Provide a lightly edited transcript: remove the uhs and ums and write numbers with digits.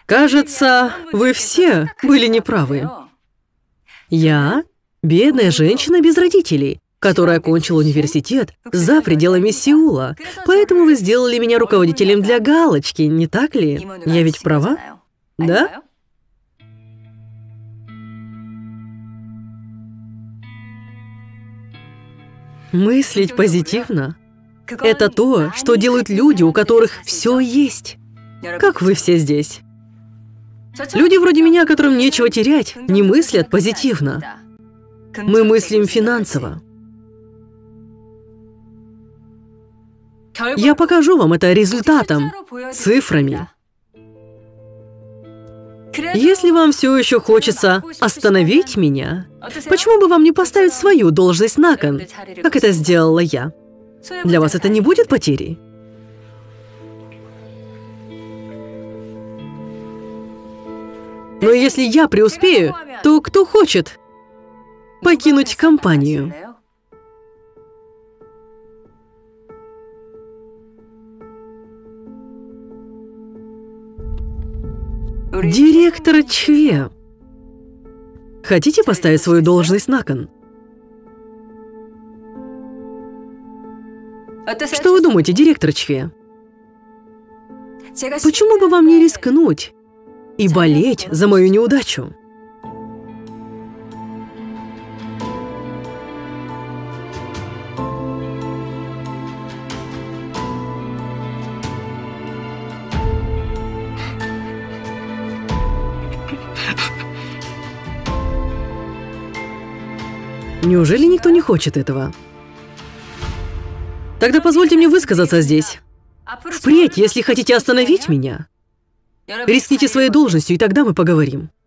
Кажется, вы все были неправы. Я – бедная женщина без родителей, которая окончила университет за пределами Сеула. Поэтому вы сделали меня руководителем для галочки, не так ли? Я ведь права? Да? Мыслить позитивно – это то, что делают люди, у которых все есть. Как вы все здесь. Люди вроде меня, которым нечего терять, не мыслят позитивно. Мы мыслим финансово. Я покажу вам это результатом, цифрами. Если вам все еще хочется остановить меня, почему бы вам не поставить свою должность на кон, как это сделала я? Для вас это не будет потерей? Но если я преуспею, то кто хочет покинуть компанию? Директор Чве. Хотите поставить свою должность на кон? Что вы думаете, директор Чве? Почему бы вам не рискнуть и болеть за мою неудачу? Неужели никто не хочет этого? Тогда позвольте мне высказаться здесь. Впредь, если хотите остановить меня, рискните своей должностью, и тогда мы поговорим.